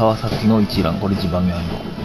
川崎の一覧、これ地場面の。